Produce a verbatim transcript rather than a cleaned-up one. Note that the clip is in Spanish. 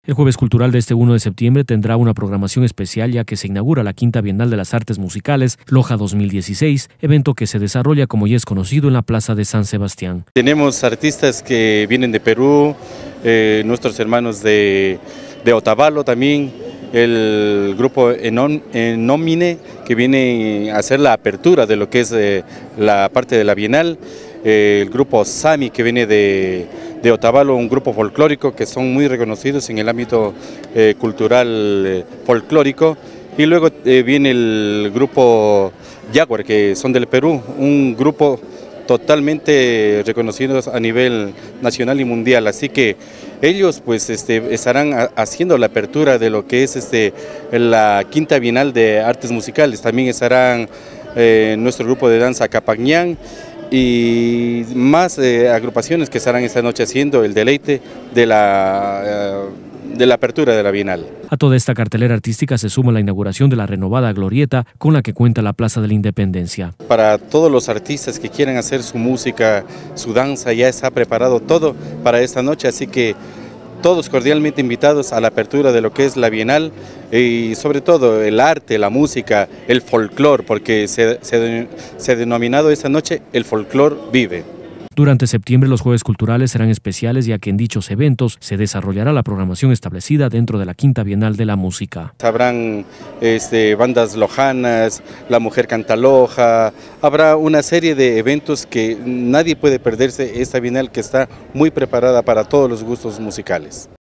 El Jueves Cultural de este uno de septiembre tendrá una programación especial ya que se inaugura la Quinta Bienal de las Artes Musicales, Loja dos mil dieciséis, evento que se desarrolla, como ya es conocido, en la Plaza de San Sebastián. Tenemos artistas que vienen de Perú, eh, nuestros hermanos de, de Otavalo también, el grupo Enomine que viene a hacer la apertura de lo que es eh, la parte de la Bienal, eh, el grupo Sami que viene de... de Otavalo, un grupo folclórico que son muy reconocidos en el ámbito eh, cultural eh, folclórico, y luego eh, viene el grupo Jaguar, que son del Perú, un grupo totalmente reconocido a nivel nacional y mundial, así que ellos pues este, estarán a, haciendo la apertura de lo que es este, la Quinta Bienal de Artes Musicales. También estarán eh, nuestro grupo de danza Capañán y más eh, agrupaciones que estarán esta noche haciendo el deleite de la, eh, de la apertura de la Bienal. A toda esta cartelera artística se suma la inauguración de la renovada glorieta con la que cuenta la Plaza de la Independencia. Para todos los artistas que quieran hacer su música, su danza, ya está preparado todo para esta noche, así que todos cordialmente invitados a la apertura de lo que es la Bienal y sobre todo el arte, la música, el folclor, porque se, se, se ha denominado esta noche el folclor vive. Durante septiembre los Jueves Culturales serán especiales ya que en dichos eventos se desarrollará la programación establecida dentro de la Quinta Bienal de la Música. Habrán este, bandas lojanas, La Mujer Canta Loja, habrá una serie de eventos que nadie puede perderse esta Bienal que está muy preparada para todos los gustos musicales.